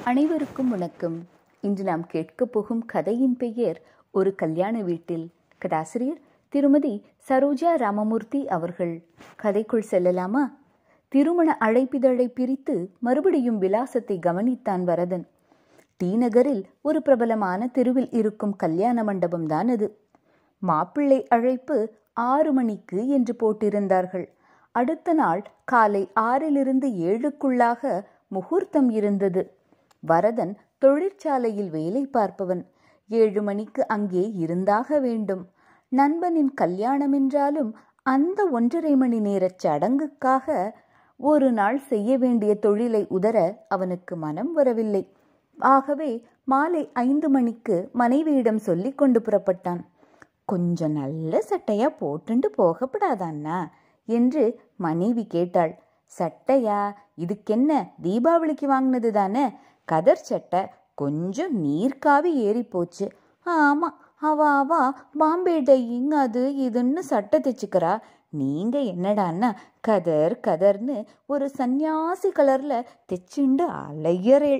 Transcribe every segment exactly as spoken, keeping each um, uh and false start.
அனைவருக்கும் வணக்கம். இன்று நாம் கேட்கப் போகும் கதையின் பெயர் ஒரு கல்யாண வீட்டில். கதாசிரியர் திருமதி சரோஜா ரமாமூர்த்தி அவர்கள். கதைக்குள் செல்லலாமா? திருமண அழைப்பிதழை பிரித்து மறுபடியும் விலாசத்தை கவனித்தான் வரதன். டி நகரில் ஒரு பிரபலமான தெருவில் இருக்கும் கல்யாண மண்டபம் தான் அது. மாப்பிள்ளை அழைப்பு ஆறு மணிக்கு என்று போட்டிருந்தார்கள். அடுத்த நாள் காலை ஆறிலிருந்து ஏழுக்குள்ளாக முகூர்த்தம் இருந்தது. வரதன் தொழிற்சாலையில் வேலை பார்ப்பவன். ஏழு மணிக்கு அங்கே இருந்தாக வேண்டும். நண்பனின் கல்யாணம் என்றாலும் அந்த ஒன்றரை மணி நேர சடங்குக்காக ஒரு நாள் செய்ய வேண்டிய தொழிலை உதற அவனுக்கு மனம் வரவில்லை. ஆகவே மாலை ஐந்து மணிக்கு மனைவியிடம் சொல்லி கொண்டு புறப்பட்டான். கொஞ்சம் நல்ல சட்டையா போட்டுண்டு போகப்படாதான்னா என்று மனைவி கேட்டாள். சட்டையா? இதுக்கென்ன, தீபாவளிக்கு வாங்கினது தானே. கதர் சட்டை கொஞ்சம் நீர்க்காவி ஏறி போச்சு. ஆமா, அவ அவா பாம்பே டையிங் அது இதுன்னு சட்டை தைச்சுக்கிறா. நீங்க என்னடான்னா கதர் கதர்னு ஒரு சந்நியாசி கலர்ல தைச்சுண்டு அலையறேள்.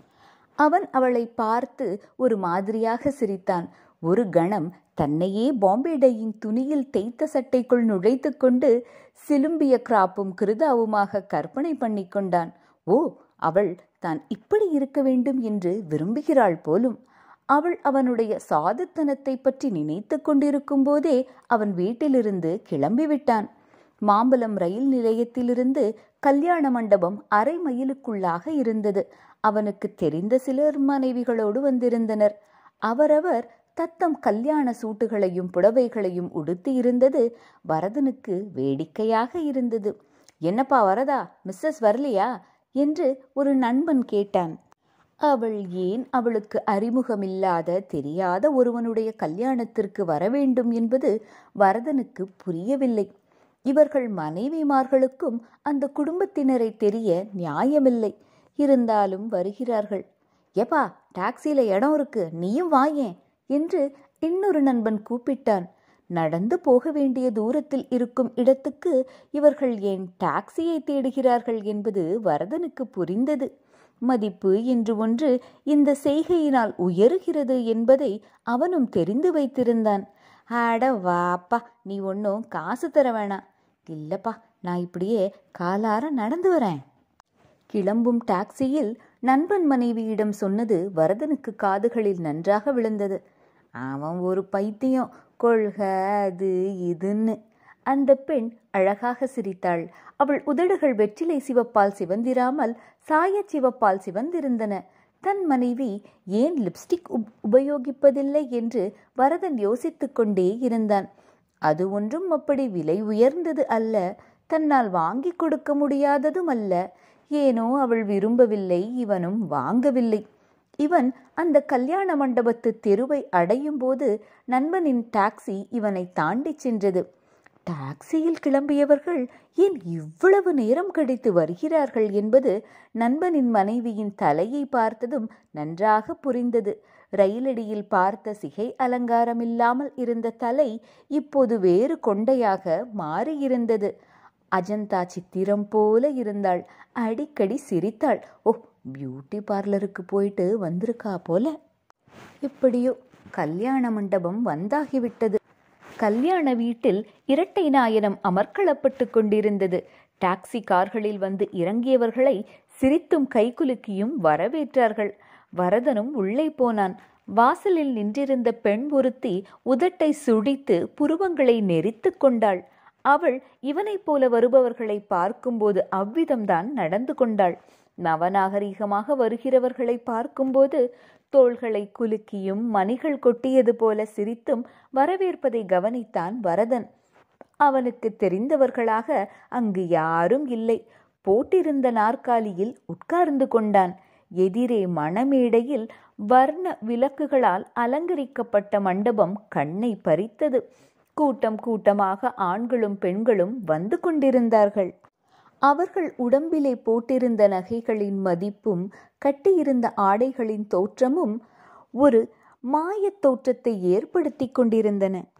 அவன் அவளை பார்த்து ஒரு மாதிரியாக சிரித்தான். ஒரு கணம் தன்னையே பாம்பே டையின் துணியில் தேய்த்த சட்டைக்குள் நுழைத்து கொண்டு சிலும்பிய கிராப்பும் கிருதாவுமாக கற்பனை பண்ணி கொண்டான். ஓ, அவள் தான் இப்படி இருக்க வேண்டும் என்று விரும்புகிறாள் போலும். அவள் அவனுடைய சாதுத்தனத்தை பற்றி நினைத்து கொண்டிருக்கும் போதே அவன் வீட்டிலிருந்து கிளம்பிவிட்டான். மாம்பலம் ரயில் நிலையத்திலிருந்து கல்யாண மண்டபம் அரை மைலுக்குள்ளாக இருந்தது. அவனுக்கு தெரிந்த சிலர் மனைவிகளோடு வந்திருந்தனர். அவரவர் தத்தம் கல்யாண சூட்டுகளையும் புடவைகளையும் உடுத்தி இருந்தது வரதனுக்கு வேடிக்கையாக இருந்தது. என்னப்பா வரதா, மிஸ்ஸஸ் வரலையா என்று ஒரு நண்பன் கேட்டான். அவள் ஏன் அவளுக்கு அறிமுகமில்லாத தெரியாத ஒருவனுடைய கல்யாணத்திற்கு வரவேண்டும் என்பது வரதனுக்கு புரியவில்லை. இவர்கள் மனைவிமார்களுக்கும் அந்த குடும்பத்தினரை தெரிய நியாயமில்லை. இருந்தாலும் வருகிறார்கள். ஏப்பா, டாக்ஸியில இடம் இருக்கு, நீயும் வாயேன் என்று இன்னொரு நண்பன் கூப்பிட்டான். நடந்து போக வேண்டிய தூரத்தில் இருக்கும் இடத்துக்கு இவர்கள் ஏன் டாக்ஸியை தேடுகிறார்கள் என்பது வரதனுக்கு புரிந்தது. மதிப்பு என்று ஒன்று இந்த செய்கையினால் உயருகிறது என்பதை அவனும் தெரிந்து வைத்திருந்தான். ஆட வாப்பா, நீ ஒன்றும் காசு தர வேணாம். இல்லப்பா, நான் இப்படியே காலார நடந்து வரேன். கிளம்பும் டாக்ஸியில் நண்பன் மனைவியிடம் சொன்னது வரதனுக்கு காதுகளில் நன்றாக விழுந்தது. அவன் ஒரு பைத்தியம், கொள்க அது இதுன்னு. அந்த பெண் அழகாக சிரித்தாள். அவள் உதடுகள் வெற்றிலை சிவப்பால் சிவந்திராமல் சாய சிவப்பால் சிவந்திருந்தன. தன் மனைவி ஏன் லிப்ஸ்டிக் உபயோகிப்பதில்லை என்று வரதன் யோசித்து கொண்டே இருந்தான். அது ஒன்றும் அப்படி விலை உயர்ந்தது அல்ல, தன்னால் வாங்கி கொடுக்க முடியாததும் அல்ல. ஏனோ அவள் விரும்பவில்லை, இவனும் வாங்கவில்லை. இவன் அந்த கல்யாண மண்டபத்து தெருவை அடையும் போது நண்பனின் டாக்ஸி இவனை தாண்டி சென்றது. டாக்ஸியில் கிளம்பியவர்கள் ஏன் இவ்வளவு நேரம் கழித்து வருகிறார்கள் என்பது நண்பனின் மனைவியின் தலையை பார்த்ததும் நன்றாக புரிந்தது. ரயிலடியில் பார்த்த சிகை அலங்காரம் இல்லாமல் இருந்த தலை இப்போது வேறு கொண்டையாக மாறியிருந்தது. அஜந்தா சித்திரம் போல இருந்தாள். அடிக்கடி சிரித்தாள். ஓ, பியூட்டி பார்லருக்கு போயிட்டு வந்திருக்கா போல. எப்படியோ கல்யாண மண்டபம் வந்தாகிவிட்டது. கல்யாண வீட்டில் இரட்டை நாயனம் அமர்க்களப்பட்டு கொண்டிருந்தது. டாக்ஸி கார்களில் வந்து இறங்கியவர்களை சிரித்தும் கைகுலுக்கியும் வரவேற்றார்கள். வரதனும் உள்ளே போனான். வாசலில் நின்றிருந்த பெண் ஒருத்தி உதட்டை சுடித்து புருவங்களை நெரித்து கொண்டாள். அவள் இவனைப் போல வருபவர்களை பார்க்கும்போது அவ்விதம்தான் நடந்து கொண்டாள். நவநாகரிகமாக வருகிறவர்களை பார்க்கும்போது தோள்களை குலுக்கியும் மணிகள் கொட்டியது போல சிரித்தும் வரவேற்பதை கவனித்தான் வரதன். அவனுக்கு தெரிந்தவர்களாக அங்கு யாரும் இல்லை. போட்டிருந்த நாற்காலியில் உட்கார்ந்து கொண்டான். எதிரே மணமேடையில் வர்ண விளக்குகளால் அலங்கரிக்கப்பட்ட மண்டபம் கண்ணை பறித்தது. கூட்டம் கூட்டமாக ஆண்களும் பெண்களும் வந்து கொண்டிருந்தார்கள். அவர்கள் உடம்பிலே போட்டிருந்த நகைகளின் மதிப்பும் கட்டியிருந்த ஆடைகளின் தோற்றமும் ஒரு மாயத் தோற்றத்தை ஏற்படுத்தி கொண்டிருந்தன.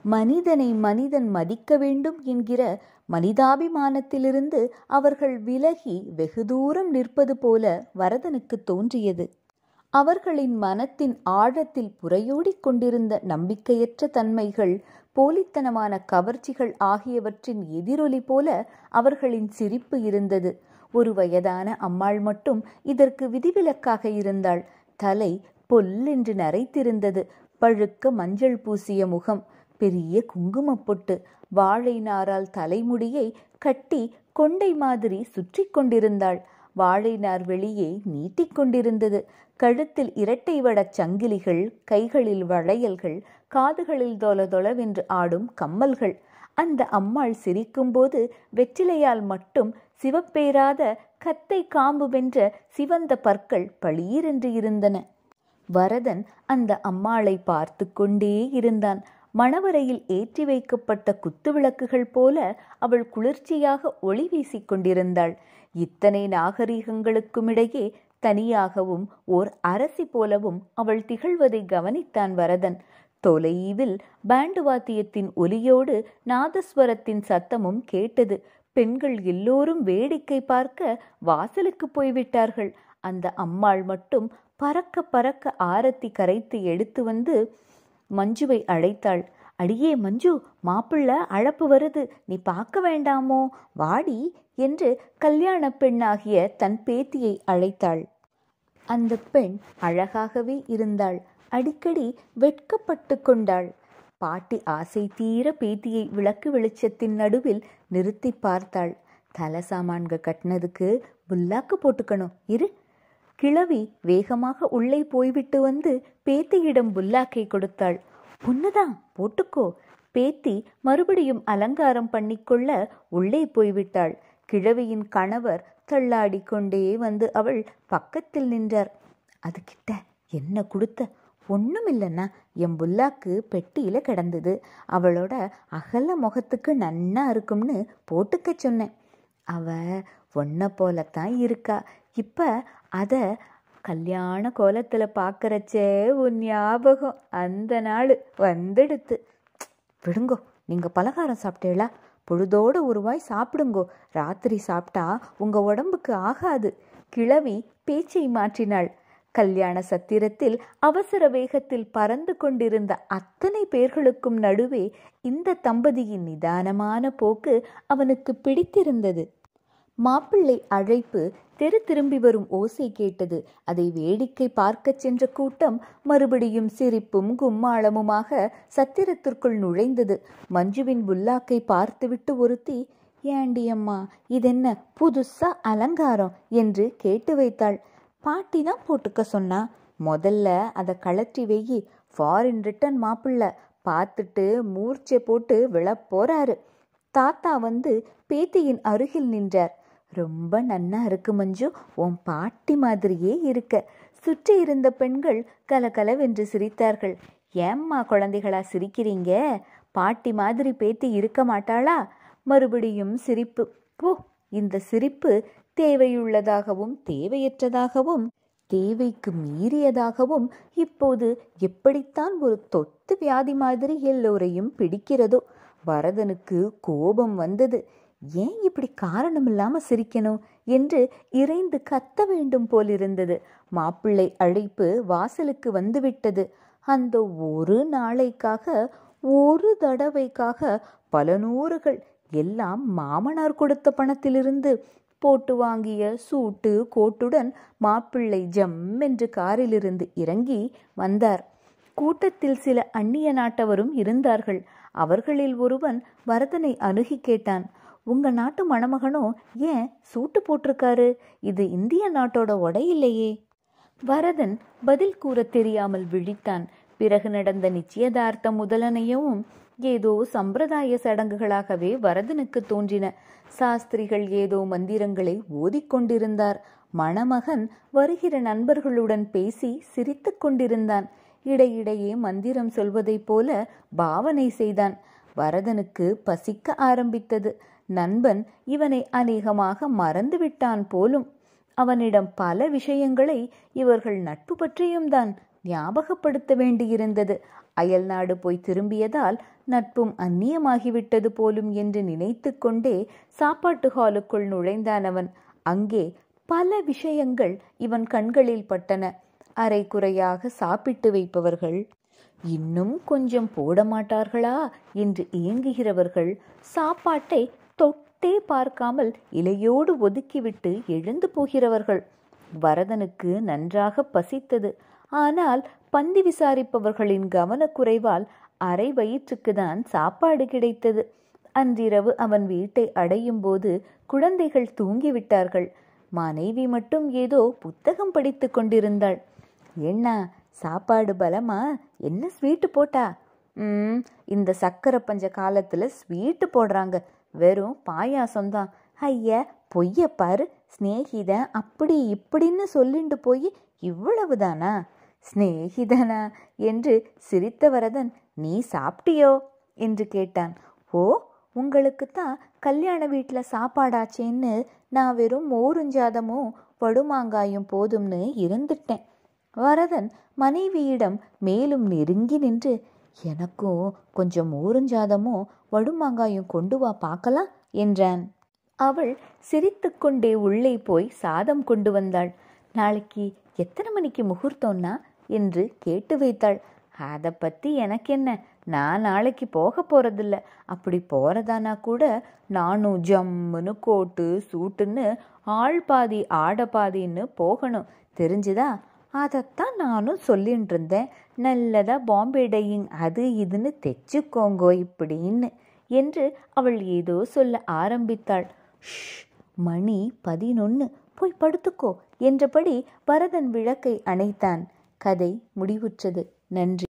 மனிதனை மனிதன் மதிக்க வேண்டும் என்கிற மனிதாபிமானத்திலிருந்து அவர்கள் விலகி வெகு தூரம் நிற்பது போல வரதனுக்கு தோன்றியது. அவர்களின் மனத்தின் ஆழத்தில் புரையோடிக் கொண்டிருந்த நம்பிக்கையற்ற தன்மைகள், போலித்தனமான கவர்ச்சிகள் ஆகியவற்றின் எதிரொலி போல அவர்களின் சிரிப்பு இருந்தது. ஒரு வயதான அம்மாள் மட்டும் இதற்கு விதிவிலக்காக இருந்தாள். தலை பொல்லென்று நரைத்திருந்தது. பழுக்க மஞ்சள் பூசிய முகம், பெரிய குங்குமப் பொட்டு, வாழை நாரால் தலைமுடியை கட்டி கொண்டை மாதிரி சுற்றி கொண்டிருந்தாள். வாழை நார் வெளியே நீட்டிக்கொண்டிருந்தது. கழுத்தில் இரட்டை வடச் சங்கிலிகள், கைகளில் வளையல்கள், காதுகளில் தொல தொலவென்று ஆடும் கம்மல்கள். அந்த அம்மாள் சிரிக்கும்போது வெற்றிலையால் மட்டும் சிவப்பேராத கத்தை காம்பு வென்ற சிவந்த பற்கள் பளீரென்று இருந்தன. வரதன் அந்த அம்மாளை பார்த்து கொண்டே இருந்தான். மணவரையில் ஏற்றி வைக்கப்பட்ட குத்துவிளக்குகள் போல அவள் குளிர்ச்சியாக ஒளி வீசிக் கொண்டிருந்தாள். இத்தனை நாகரிகங்களுக்குமிடையே தனியாகவும் ஓர் அரசி போலவும் அவள் திகழ்வதை கவனித்தான் வரதன். தொலைவில் பேண்டு வாத்தியத்தின் ஒலியோடு நாதஸ்வரத்தின் சத்தமும் கேட்டது. பெண்கள் எல்லோரும் வேடிக்கை பார்க்க வாசலுக்கு போய்விட்டார்கள். அந்த அம்மாள் மட்டும் பறக்க பறக்க ஆரத்தி கரைத்து எடுத்து வந்து மஞ்சுவை அழைத்தாள். அடியே மஞ்சு, மாப்பிள்ள அழப்பு வருது, நீ பார்க்க வேண்டாமோ, வாடி என்று கல்யாண பெண்ணாகிய தன் பேத்தியை அழைத்தாள். அந்த பெண் அழகாகவே இருந்தாள். அடிக்கடி வெட்கப்பட்டு கொண்டாள். பாட்டி ஆசை தீர பேத்தியை விளக்கு வெளிச்சத்தின் நடுவில் நிறுத்தி பார்த்தாள். தலை சாமான்க கட்டினதுக்கு புல்லாக்கு போட்டுக்கணும் இரு. கிழவி வேகமாக உள்ளே போய்விட்டு வந்து பேத்தியிடம் புல்லாக்கை கொடுத்தாள். பொண்ணுதான், போட்டுக்கோ. பேத்தி மறுபடியும் அலங்காரம் பண்ணிக்கொள்ள உள்ளே போய்விட்டாள். கிழவியின் கணவர் தள்ளாடி கொண்டே வந்து அவள் பக்கத்தில் நின்றார். அது கிட்ட என்ன கொடுத்த? ஒன்றும் இல்லைன்னா, என் புல்லாக்கு பெட்டியில கிடந்தது. அவளோட அகல முகத்துக்கு நன்னா இருக்கும்னு போட்டுக்க சொன்னேன். அவ ஒன்ன போலத்தான் இருக்கா. இப்ப அத கல்யாண கோலத்துல பாக்கறச்சே உன் ஞாபகம் அந்த நாள் வந்துடுத்து. விடுங்கோ, நீங்க பலகாரம் சாப்பிட்டேளா? பொழுதோட ஒரு வாய் சாப்பிடுங்கோ. ராத்திரி சாப்பிட்டா உங்க உடம்புக்கு ஆகாது. கிழவி பேச்சை மாற்றினாள். கல்யாண சத்திரத்தில் அவசர வேகத்தில் பறந்து கொண்டிருந்த அத்தனை பேர்களுக்கும் நடுவே இந்த தம்பதியின் நிதானமான போக்கு அவனுக்கு பிடித்திருந்தது. மாப்பிள்ளை அழைப்பு தெரு திரும்பி வரும் ஓசை கேட்டது. அதை வேடிக்கை பார்க்க சென்ற கூட்டம் மறுபடியும் சிரிப்பும் கும்மாளமுமாக சத்திரத்திற்குள் நுழைந்தது. மஞ்சுவின் புல்லாக்கை பார்த்துவிட்டு ஒருத்தி, ஏண்டி அம்மா, இதென்ன புதுசா அலங்காரம் என்று கேட்டு வைத்தாள். பாட்டி தான் போட்டுக்க சொன்னா. முதல்ல அதை கழற்றி வெயி. ஃபாரின் ரிட்டன் மாப்பிள்ள பார்த்துட்டு மூர்ச்சை போட்டு விழ போறாரு. தாத்தா வந்து பேத்தியின் அருகில் நின்றார். ரொம்ப நன்னா இருக்கு மஞ்சு, உன் பாட்டி மாதிரியே இருக்க. சுற்றி இருந்த பெண்கள் கலகலவென்று சிரித்தார்கள். ஏம்மா குழந்தைகளா சிரிக்கிறீங்க? பாட்டி மாதிரி பேத்தி இருக்க மாட்டாளா? மறுபடியும் சிரிப்பு. ஓ, இந்த சிரிப்பு தேவையுள்ளதாகவும் தேவையற்றதாகவும் தேவைக்கு மீறியதாகவும் இப்போது எப்படித்தான் ஒரு தொத்து வியாதி மாதிரி எல்லோரையும் பிடிக்கிறதோ. வரதனுக்கு கோபம் வந்தது. ஏன் இப்படி காரணம் இல்லாம சிரிக்கணும் என்று இறைந்து கத்த வேண்டும் போலிருந்தது. மாப்பிள்ளை அழைப்பு வாசலுக்கு வந்துவிட்டது. அந்த ஒரு நாளைக்காக, ஒரு தடவைக்காக பல நூறுகள், எல்லாம் மாமனார் கொடுத்த பணத்திலிருந்து போட்டு வாங்கிய சூட்டு கோட்டுடன் மாப்பிள்ளை ஜம் என்று காரிலிருந்து இறங்கி வந்தார். கூட்டத்தில் சில அந்நிய நாட்டவரும் இருந்தார்கள். அவர்களில் ஒருவன் வரதனை அணுகி கேட்டான், உங்க நாட்டு மணமகனோ ஏன் சூட்டு போட்டிருக்காரு? இது இந்திய நாட்டோட உடை இல்லையே. வரதன் பதில் கூற தெரியாமல் விழித்தான். பிறகு நடந்த நிச்சயதார்த்தம் முதலனையும் ஏதோ சம்பிரதாய சடங்குகளாகவே வரதனுக்கு தோன்றின. சாஸ்திரிகள் ஏதோ மந்திரங்களை ஓதிக்கொண்டிருந்தார். மணமகன் வருகிற நண்பர்களுடன் பேசி சிரித்து கொண்டிருந்தான். இடையிடையே மந்திரம் சொல்வதைப் போல பாவனை செய்தான். வரதனுக்கு பசிக்க ஆரம்பித்தது. நண்பன் இவனை அநேகமாக மறந்துவிட்டான் போலும். அவனிடம் பல விஷயங்களை இவர்கள் நட்பு பற்றியும் தான் ஞாபகப்படுத்த வேண்டியிருந்தது. அயல் நாடு போய் திரும்பியதால் நட்பும் அந்நியமாகிவிட்டது போலும் என்று நினைத்து கொண்டே சாப்பாட்டு ஹாலுக்குள் நுழைந்தான் அவன். அங்கே பல விஷயங்கள் இவன் கண்களில் பட்டன. அரை குறையாக சாப்பிட்டு வைப்பவர்கள், இன்னும் கொஞ்சம் போட மாட்டார்களா என்று ஏங்குகிறவர்கள், சாப்பாட்டை தொட்டே பார்க்காமல் இலையோடு ஒதுக்கிவிட்டு எழுந்து போகிறவர்கள். வரதனுக்கு நன்றாக பசித்தது. ஆனால் பந்தி விசாரிப்பவர்களின் கவனக்குறைவால் அரை வயிற்றுக்குதான் சாப்பாடு கிடைத்தது. அன்றிரவு அவன் வீட்டை அடையும் போது குழந்தைகள் தூங்கிவிட்டார்கள். மனைவி மட்டும் ஏதோ புத்தகம் படித்து கொண்டிருந்தாள். ஏண்ணா, சாப்பாடு பலமா? என்ன ஸ்வீட்டு போட்டா? ம் இந்த சக்கரை பஞ்ச காலத்துல ஸ்வீட்டு போடுறாங்க, வெறும் பாயாசம்தான். ஐயா பொய்ய பாரு, ஸ்நேகிதன் அப்படி இப்படின்னு சொல்லிண்டு போய் இவ்வளவுதானா? ஸ்நேகிதனா என்று சிரித்த வரதன், நீ சாப்பிட்டியோ என்று கேட்டான். ஓ, உங்களுக்குத்தான் கல்யாண வீட்டில் சாப்பாடாச்சேன்னு நான் வெறும் மோருஞ்சாதமும் வடுமாங்காயும் போதும்னு இருந்துட்டேன். வரதன் மனைவியிடம் மேலும் நெருங்கி நின்று, எனக்கும் கொஞ்சம் மோருஞ்சாதமும் வடுமாங்காயும் கொண்டு வா பார்க்கலாம் என்றான். அவள் சிரித்து கொண்டே உள்ளே போய் சாதம் கொண்டு வந்தாள். நாளைக்கு எத்தனை மணிக்கு முகூர்த்தம்னா என்று கேட்டு வைத்தாள். அதை பற்றி எனக்கு என்ன, நான் நாளைக்கு போக போகிறதில்ல. அப்படி போகிறதானா கூட நானும் ஜம்முன்னு கோட்டு சூட்டுன்னு ஆள் பாதி ஆட பாதின்னு போகணும், தெரிஞ்சுதா? அதைத்தான் நானும் சொல்லிட்டு இருந்தேன். நல்லதா பாம்பே டையிங் அது இதுன்னு தைச்சுக்கோங்கோ இப்படின்னு என்று அவள் ஏதோ சொல்ல ஆரம்பித்தாள். ஷ், மணி பதினொன்று, போய் படுத்துக்கோ என்றபடி வரதன் விளக்கை அணைத்தான். கதை முடிவுற்றது. நன்றி.